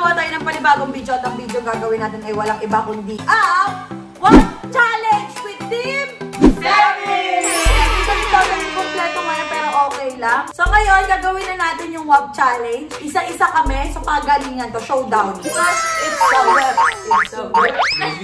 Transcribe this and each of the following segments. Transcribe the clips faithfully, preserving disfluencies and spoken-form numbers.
gagawa tayo ng panibagong video at ang video gagawin natin ay walang iba kundi ang Walk Challenge with Team Seven! Ito dito yung kompleto ngayon pero okay lang. So ngayon, gagawin na natin yung Walk Challenge. Isa-isa kami. So pagalingan to, showdown. First, it's the web. It's the web.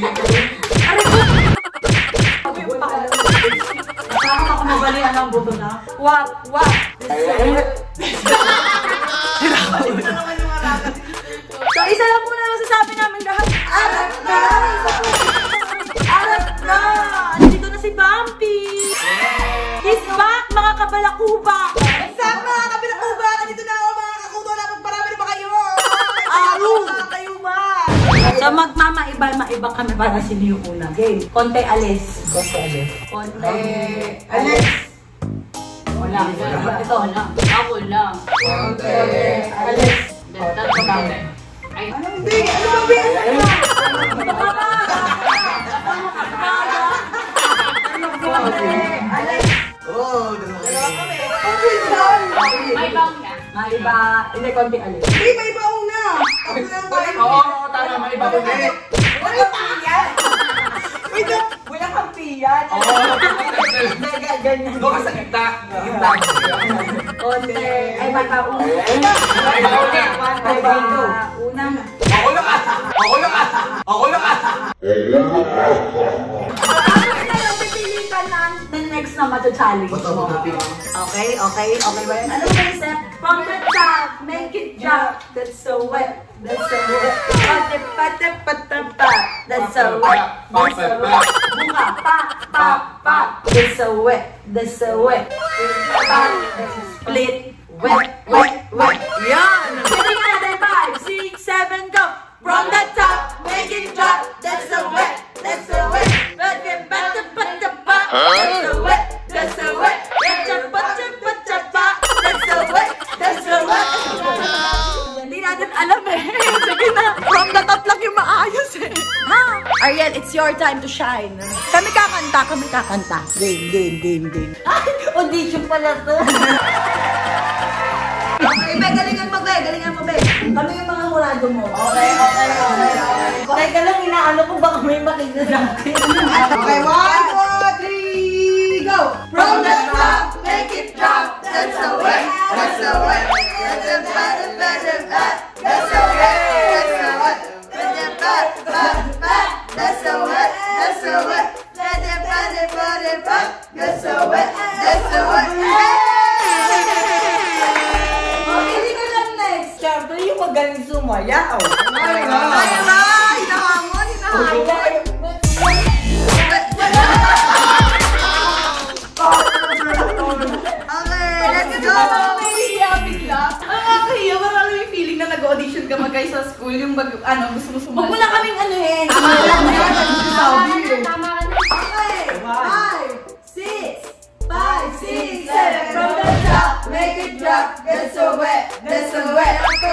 Nakakama ko mabalian ng buto na. Walk, walk. So, isa lang muna masasabi namin lahat. Arat na! Arat na! Nandito na si Bumpy! He's back, mga kabalakuba! What's up, mga kabalakuba? Nandito na ako, mga kakuto na pagparami na ba kayo? Aro! Kayo ba? So, magmamaiba-maiba kami para sino yung una. Game. Konte alis. Konte alis. Konte alis. Wala. Ito, wala. Ako lang. Konte alis. Tatlo kami. Ay, ano hindi? Ano ba ba? Ano ba? Oh, dalawa kami. may baong na. May iba. Hindi, konti alis. Hindi, may iba una. Ako lang ba? Oo, tama. May iba una. Wala piyan. Wait up. Wala kang piyan. Oo. Ganyan. Doon ka sa gitna. Gitna. Konti. Ay, may baong una. May baong una. May baong una. Ako lang ah! Ako lang ah! Ako lang ah! Pipili ka na the next na macha-challenge mo. Okay, okay, okay ba yun? Ano ba yung step? From the top, make it drop. That's so wet, that's so wet. Pate, pate, pate, pa. That's so wet, that's so wet. Bunga, pa, pa, pa. That's so wet, that's so wet. Pa, split. Wet, wet, wet. Yan! Sige natin, five, six, seven, go! From the top, make it drop. That's so wet, that's so wet. Pate, pate, pate, pa. That's so wet, that's so wet. Pate, pate, pate, pa. That's so wet, that's so wet. Hindi natin alam eh. Sige na, from the top lang yung maayos eh. Ha? Ariel, it's your time to shine. Kami kakanta, kami kakanta. Game, game, game, game. Ay, audition pala to. Okay, be, galingan mo, be, galingan mo, be. Kami yung mga hurado mo. Okay, okay, okay, okay. Teka lang, inaano ko baka may makita natin. Okay, one, two, three, go! From the top, make it drop. That's so wet, that's so wet. That's so wet, that's so wet. That's so wet, that's so wet. That's so wet, that's so wet. That's so wet, that's so wet. Siyempre, yung magaling sumayaw. Ay, ay, ay, hinahamon, hinahamon. Okay, let's go. Nahihiya bigla. Ang nakahiya, marami yung feeling na nag-audition ka mag sa school. Yung mag, ano, gusto mo sumali. Huwag mo na kaming anuhin. Tama lang yan, nagsasabi eh. Tama ka na. Okay, five, six, five, six, seven. From the top, make it drop. That's so wet, that's so wet.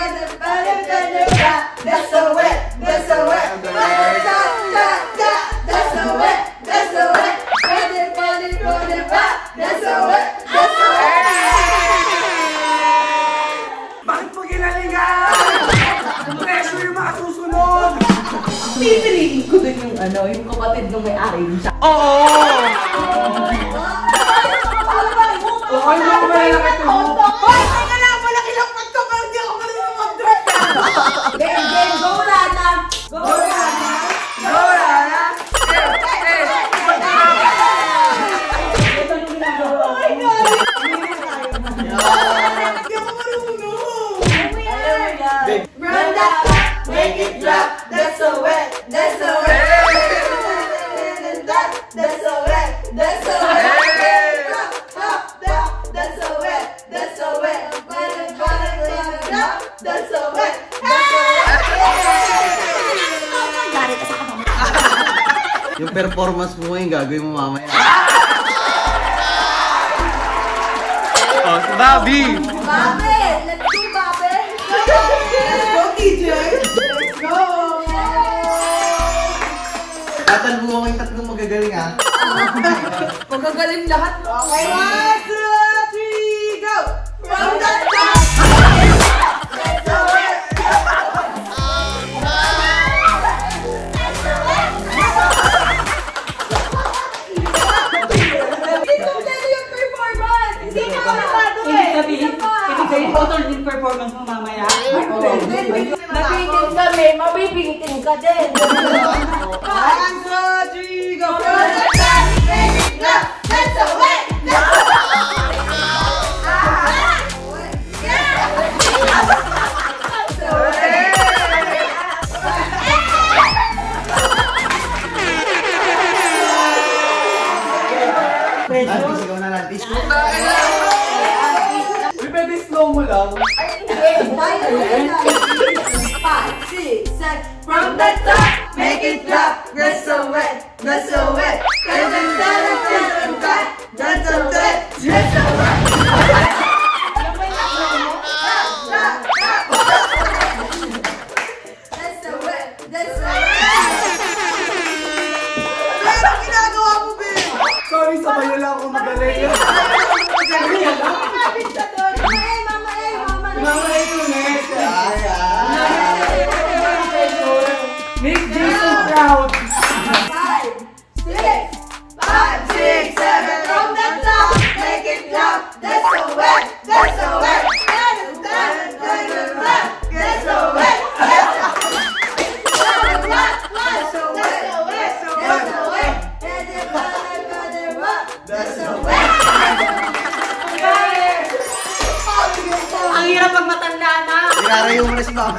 That's so wet, that's so wet. That's so wet, that's so wet. That's so wet, that's so wet. Bakit mo ginalingan? Pressure yung mga susunod. Pipiliin ko dun yung ano, yung kapatid nung may-ari mo siya. Oo! Okay mo ba yung ito? Hoy! Teka lang! Malaki lang pagto! Pero hindi ako marunong mag-dress! Game, game, go Rana! Go Rana! Go, Rana! Oh my God! Hindi ako marunong! Run that back, make it drop. That's so wet, that's so wet. That's so wet, that's so wet. That's so wet, that's so wet. That's so wet. Yung performance mo ngayon, gagawin mo mamaya. Oh, si Bobby! Babe, let's go, Babe. Let's go, T J! Let's go! Tatalbo mo yung tatlong magagaling ha. Magagaling lahat. Okay, one, two, three, go! From the top! That's so wet. Pautol din performance mo mamaya. Mabibigin kami, mabibigin ka din. One, two, three, go! That's the way! Lantis, ikaw na lantis. Uy, pwede slow mo lang. Five, six, seven, from the top, make it drop. That's so wet, that's so wet. That's so wet, that's so wet, that's so wet. That's so wet, that's so wet. Anong ginagawa mo, babe? Sorry, sabay na lang ako magaling. Magaling yan lang. Mama eh, mama eh, mama eh. Mama, ito next. Make Jason proud. Five, six, five, six, seven, from the top, make it drop. That's so wet, that's so wet. That's so wet. Ang hirap pag matanda na. Irarayo mo na si mama.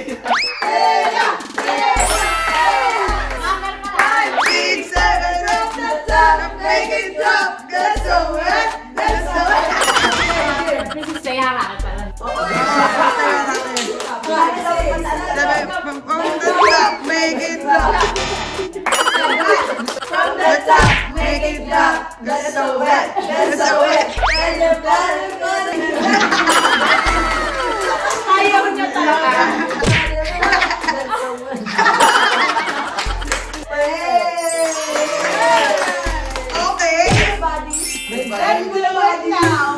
Six, seven, from the top, make it drop. That's so wet, that's so wet. Make it drop. From the top, make it drop. That's so wet, that's so wet. Ayaw niya talaga. Okay. Body. Ready mo na body now.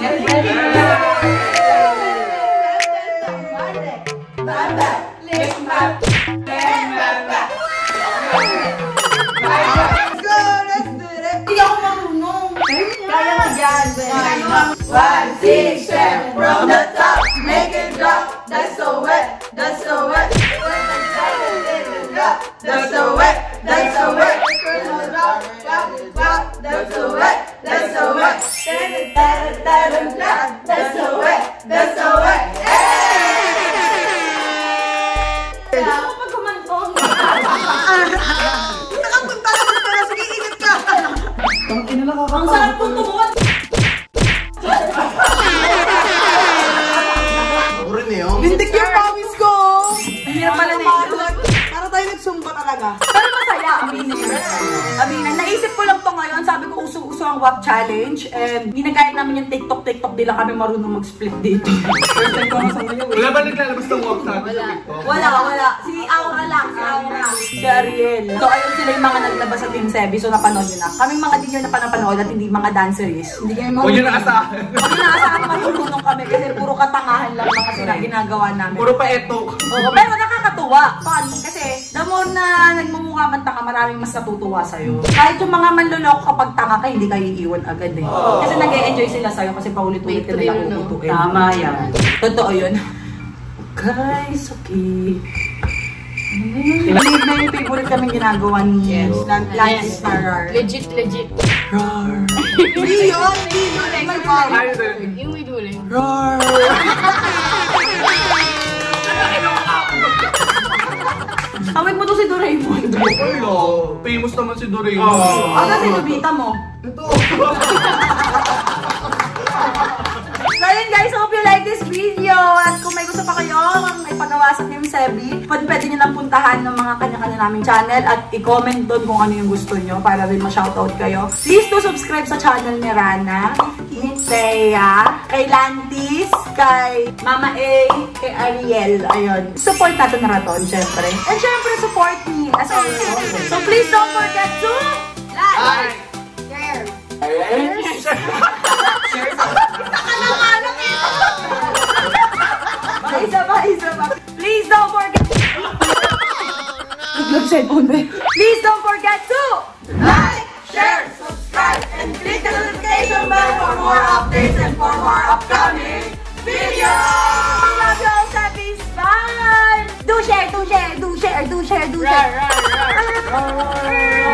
Five, six, seven, from the top, make it drop. That's so wet, that's so wet. That's so wet, that's so wet. That's so wet, that's so wet. That's so wet, that's so wet. Ako pag kumantong. Nakapunta ka na. Sige, ingat ka. Ang sarap kong tumuot. Ako rin eh, oh. Lintik yung pawis ko. Ang hirap pala na yun. Para tayo nagsumba talaga. Pero masaya, aminin. Aminin. Naisip ko lang to ngayon. Sabi ko, uso-uso ang W A P challenge. And ginagaya namin yung TikTok-TikTok. Di lang kami marunong mag-split dito. First time ko kasama niyo. Wala ba naglalabas ng walk sa atin? Wala, wala. Si Aura lang. Si Aura. Si Ariel. So, ayun sila yung mga naglabas sa Team Sebi. So, napanood nyo na. Kaming mga di nyo na panapanood at hindi mga danceries. Hindi kami Huwag nyo naasahan. Huwag nyo naasahan matutulong kami kasi puro katangahan lang mga sila ginagawa namin. Puro pa etok. Oo, pero nakakatuwa. Funny. Kasi, the more na nagmumukha kang tanga, maraming mas natutuwa sa'yo. Kahit yung mga manloloko kapag tanga ka, hindi ka iiwan agad eh. Kasi nag-e-enjoy sila sa'yo kasi paulit-ulit ka nila kukutuin. Tama yan. Totoo yun. Guys, okay. May, may favorite kaming ginagawa ni yes. Lantis Starar. Legit, legit. Roar. Hindi yun. Hindi yun. May pawis. Ayun din. Yung may duling. Roar. Awit mo to si Doraemon. Hello. Famous naman si Doraemon. Ano si Lubita mo? Ito. So yun guys, hope you like this video. At kung may gusto pa kayo, may pagawa sa Team Sebi, pwede, pwede nyo lang puntahan ng mga kanya-kanya naming channel at i-comment doon kung ano yung gusto nyo para rin ma-shoutout kayo. Please do subscribe sa channel ni Rana, ni Thea, kay Lantis, kay Mama A, kay Ariel. Ayun. Support natin na raton, syempre. And syempre, support me as always. So please don't forget to like, share, Isa pa, isa pa. Please don't forget. Please don't forget to like, share, subscribe, and click the notification bell for more updates and for more upcoming videos. do share, do share.